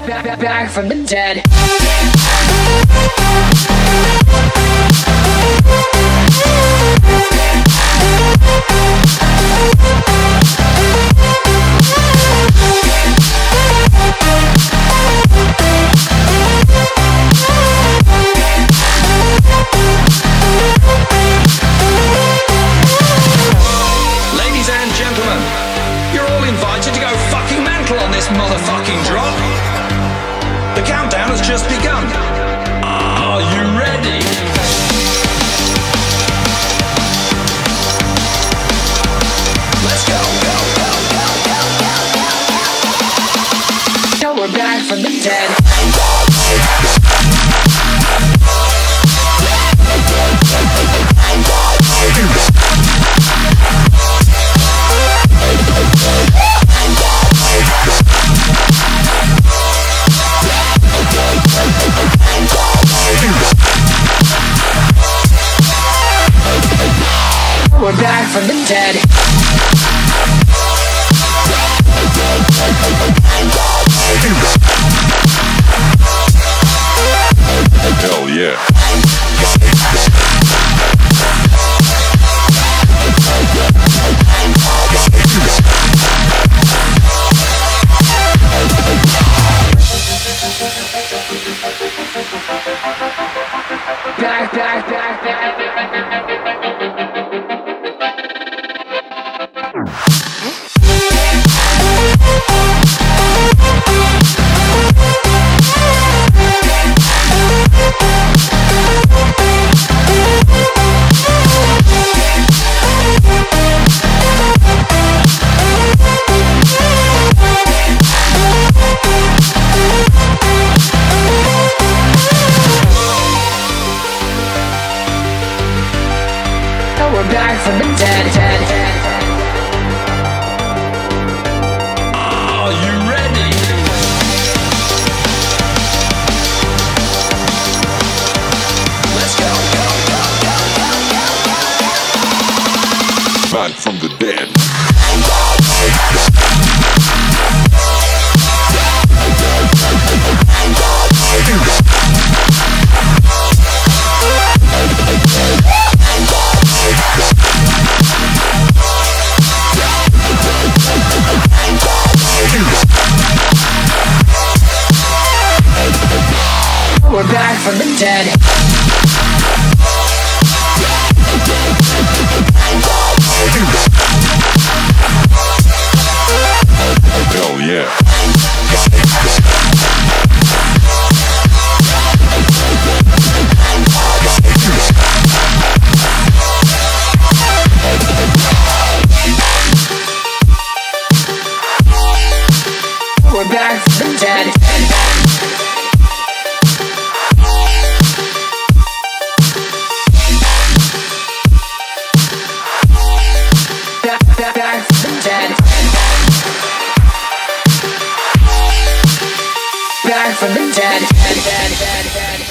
back from the dead. Ladies and gentlemen, you're all invited to go fucking mental on this motherfucking drop. The countdown has just begun. Are you ready? Let's go, go, go, go, go, go, go. Now we're back from the dead. We're back from the dead. Hell yeah. Back. We're back from the dead. Are you ready? Let's go, go, go, go, go, go, go. Back from the dead. We're back from the dead. Hell yeah. We're back from the dead. Back from the dead. Back from the dead.